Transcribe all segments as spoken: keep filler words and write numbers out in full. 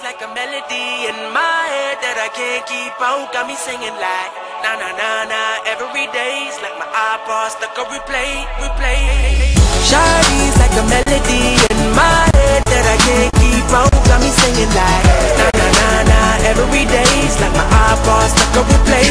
like a melody in my head that I can't keep out. Got me singing like na na na na. Every day's like my iPod stuck on replay, replay. Shawty's like a melody in my head that I can't keep out. Got me singing like na na na na. Every day's like my iPod stuck on replay,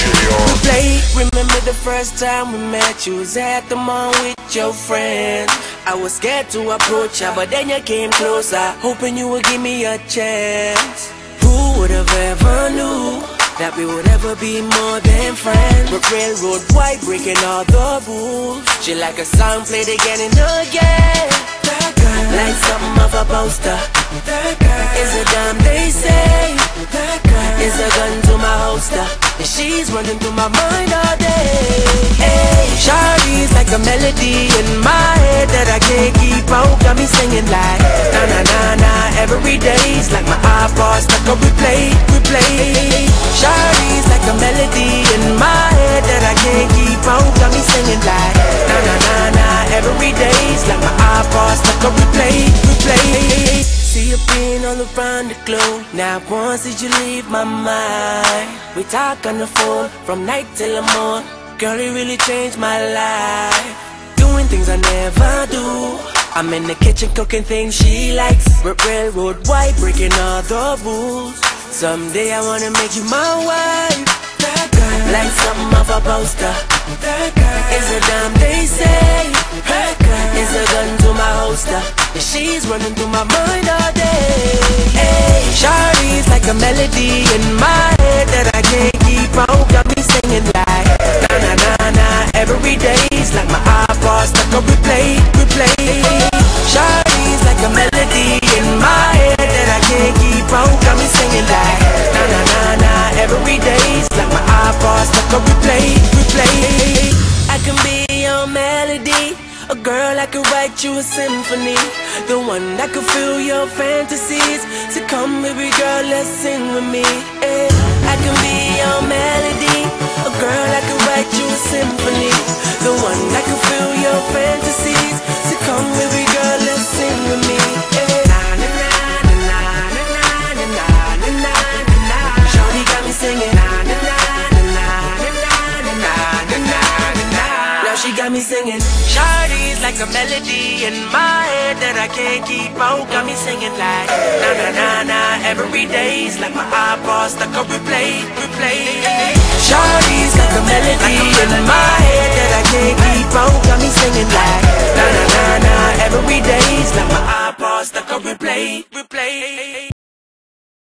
replay. Remember the first time we met? You was at the mall with your friends. I was scared to approach ya, but then you came closer, hoping you would give me a chance. Who would have ever knew that we would ever be more than friends? But railroad white, breaking all the rules. She like a song played again and again. That girl, like something of a poster. That girl is a dime, they say. That girl is a gun to my holster, and she's running through my mind all day. Hey, Shawty's like a melody in my head that I can't keep out. Got me singing like na na na na. Every day's like my iPod stuck on replay, replay. Shawty's like a melody in my head that I can't keep out. Got me singing like na na na na. Every day's like my iPod stuck on replay, replay. See you being all around the globe. Not once did you leave my mind. We talk on the phone from night till the morning. Girl, it really changed my life. Doing things I never do. I'm in the kitchen cooking things she likes. Railroad white, breaking all the rules. Someday I wanna make you my wife. That girl, like something of a poster. That girl is a dime, they say. That girl is a gun to my holster, and she's running through my mind all day. Hey, Shawty's like a melody in my head that I can't keep out. Got me singing like na na na na. Every day's like my iPod stuck on replay, replay. Shawty's like a melody in my head that I can't keep out. Got me singing like na na na na. Every day's like my iPod stuck on replay, replay. I can be your melody, a girl I could write you a symphony, the one that could fill your fantasies. So come baby girl, let's sing with me. Yeah. I can be your melody, a girl I could write you a symphony, the one that could fill your fantasies. So come baby girl, let's sing with me. Yeah. Na na na na na na na na na na. Shawty got me singing na na na na na na na na na. Now she got me singing. Shawty's like a melody in my head that I can't keep out. Got me singing like na na na na. Every day's like my iPod stuck on replay, replay. Shawty's like a melody in my head that I can't keep out. Got me singing like na na na na. Every day's like my iPod stuck on replay, replay.